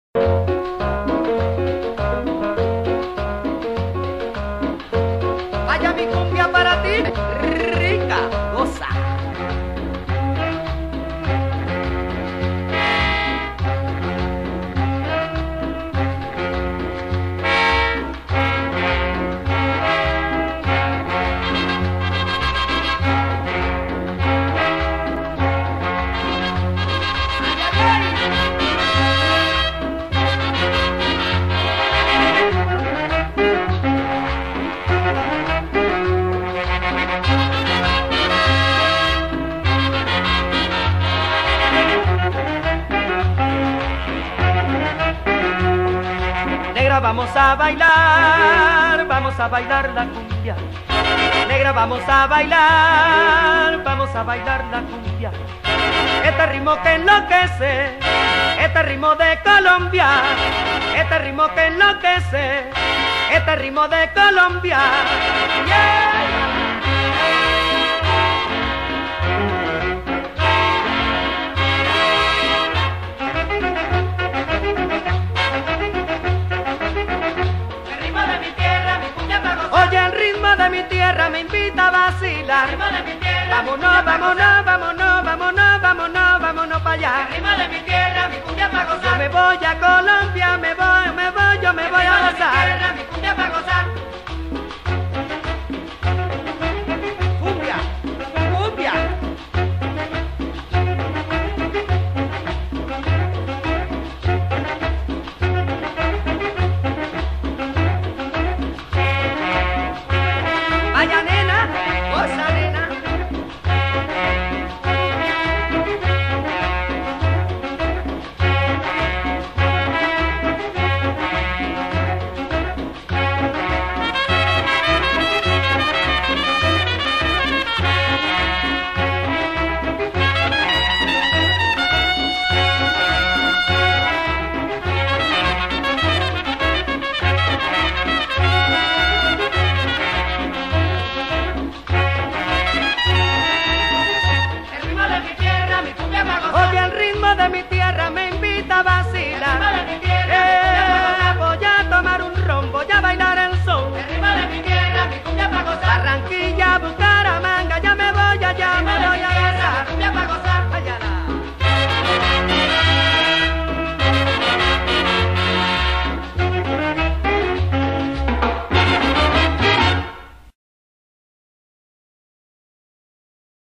Vaya mi cumbia para ti, rica, goza. Negra, vamos a bailar la cumbia. Negra, vamos a bailar la cumbia. Este ritmo que enloquece, este ritmo de Colombia, este ritmo que enloquece, este ritmo de Colombia. Yeah. Oye, el ritmo de mi tierra me invita a vacilar. Vámonos, vámonos, vámonos, vámonos, vámonos, vámonos para allá. El ritmo de mi tierra, mi cumbia para gozar. Yo me voy a Colombia, yo me voy a gozar. El ritmo de mi tierra, mi cumbia para gozar. Cumbia, cumbia. Vaya nena, goza nena. Oye, el ritmo de mi tierra me invita a vacilar.